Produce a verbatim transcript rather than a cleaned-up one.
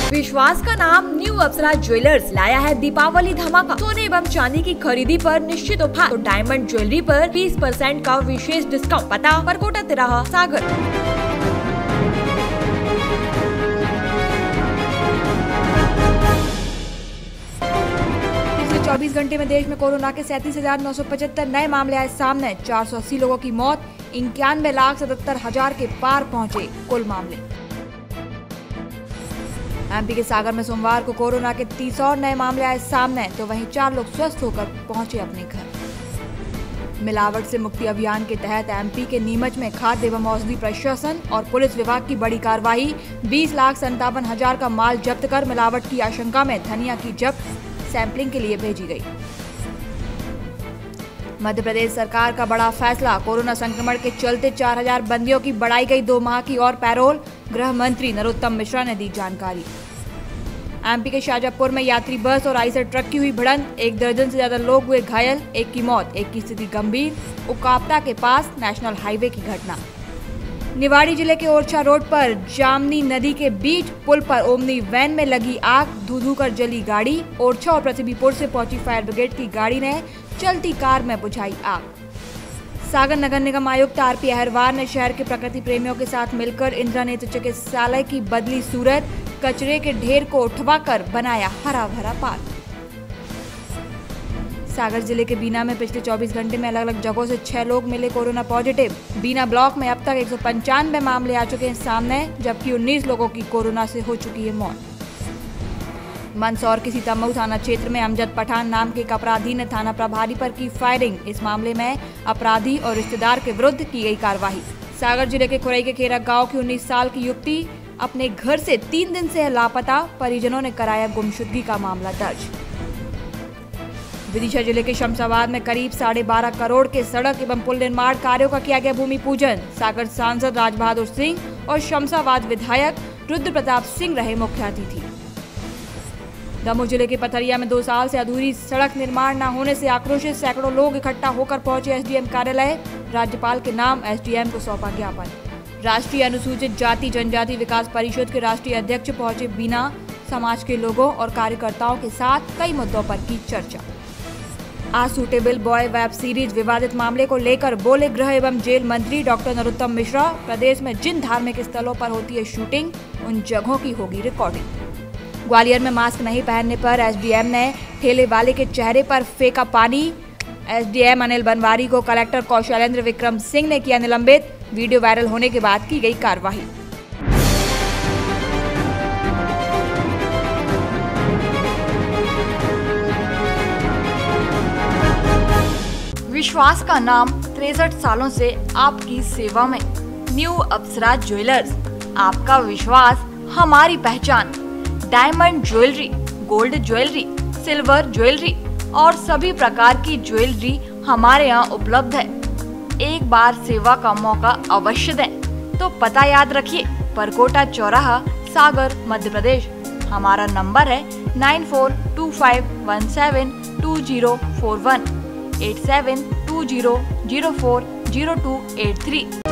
विश्वास का नाम न्यू अप्सरा ज्वेलर्स लाया है दीपावली धमाका। सोने एवं चांदी की खरीदी पर निश्चित ऑफर, तो डायमंड ज्वेलरी पर बीस परसेंट का विशेष डिस्काउंट। पता परकोटा तिराहा सागर। पिछले चौबीस घंटे में देश में कोरोना के सैंतीस हजार नौ सौ पचहत्तर नए मामले आए सामने। चार सौ अस्सी लोगों की मौत, इक्यानवे लाख सतहत्तर हजार के पार पहुंचे कुल मामले। एमपी के सागर में सोमवार को कोरोना के तीस और नए मामले आए सामने, तो वहीं चार लोग स्वस्थ होकर पहुंचे अपने घर। मिलावट से मुक्ति अभियान के तहत एमपी के नीमच में खाद्य एवं औषधि प्रशासन और पुलिस विभाग की बड़ी कार्रवाई। बीस लाख संतावन हजार का माल जब्त कर मिलावट की आशंका में धनिया की जब्त सैंपलिंग के लिए भेजी गई। मध्य प्रदेश सरकार का बड़ा फैसला, कोरोना संक्रमण के चलते चार हजार बंदियों की बढ़ाई गई दो माह की और पैरोल। गृह मंत्री नरोत्तम मिश्रा ने दी जानकारी। एमपी के शाजापुर में यात्री बस और आइसर ट्रक की हुई भिड़ंत, एक दर्जन से ज्यादा लोग हुए घायल, एक की मौत, एक की स्थिति गंभीर। उकापटा के पास नेशनल हाईवे की घटना। निवाड़ी जिले के ओरछा रोड पर जामनी नदी के बीच पुल पर ओमनी वैन में लगी आग, धू धू कर जली गाड़ी। ओरछा और प्रसिद्धीपुर से पहुंची फायर ब्रिगेड की गाड़ी ने चलती कार में बुझाई आग। सागर नगर निगम आयुक्त आरपी अहरवार ने शहर के प्रकृति प्रेमियों के साथ मिलकर इंदिरा नेत्र चिकित्सालय की बदली सूरत, कचरे के ढेर को उठवाकर बनाया हरा भरा पार्क। सागर जिले के बीना में पिछले चौबीस घंटे में अलग अलग जगहों से छह लोग मिले कोरोना पॉजिटिव। बीना ब्लॉक में अब तक एक सौ पंचानवे मामले आ चुके हैं सामने, जबकि उन्नीस लोगों की कोरोना से हो चुकी है मौत। मंदसौर के सीतामऊ थाना क्षेत्र में अमजद पठान नाम के एक अपराधी ने थाना प्रभारी पर की फायरिंग। इस मामले में अपराधी और रिश्तेदार के विरुद्ध की गई कार्रवाई। सागर जिले के खुरई के खेरा गांव की उन्नीस साल की युवती अपने घर से तीन दिन से लापता, परिजनों ने कराया गुमशुदगी का मामला दर्ज। विदिशा जिले के शमशाबाद में करीब साढ़े बारह करोड़ के सड़क एवं पुल निर्माण कार्यों का किया गया भूमि पूजन। सागर सांसद राज बहादुर सिंह और शमशाबाद विधायक रुद्र प्रताप सिंह रहे मुख्य अतिथि। दमोह जिले के पथरिया में दो साल से अधूरी सड़क निर्माण न होने से आक्रोशित सैकड़ों लोग इकट्ठा होकर पहुंचे एसडीएम कार्यालय। राज्यपाल के नाम एसडीएम को सौंपा ज्ञापन। राष्ट्रीय अनुसूचित जाति जनजाति विकास परिषद के राष्ट्रीय अध्यक्ष पहुंचे बीना। समाज के लोगों और कार्यकर्ताओं के साथ कई मुद्दों पर की चर्चा। आज सुटेबल बॉय वेब सीरीज विवादित मामले को लेकर बोले गृह एवं जेल मंत्री डॉक्टर नरोत्तम मिश्रा। प्रदेश में जिन धार्मिक स्थलों पर होती है शूटिंग, उन जगहों की होगी रिकॉर्डिंग। ग्वालियर में मास्क नहीं पहनने पर एसडीएम ने ठेले वाले के चेहरे पर फेंका पानी। एसडीएम अनिल बनवारी को कलेक्टर कौशलेंद्र विक्रम सिंह ने किया निलंबित। वीडियो वायरल होने के बाद की गई कार्रवाई। विश्वास का नाम तिरसठ सालों से आपकी सेवा में। न्यू अप्सरा ज्वेलर्स, आपका विश्वास हमारी पहचान। Diamond jewellery, gold jewellery, silver jewellery और सभी प्रकार की ज्वेलरी हमारे यहाँ उपलब्ध है। एक बार सेवा का मौका अवश्य दें। तो पता याद रखिए, परकोटा चौराहा, सागर, मध्य प्रदेश। हमारा नंबर है nine four two five one seven two zero four one, eight seven two zero zero four zero two eight three.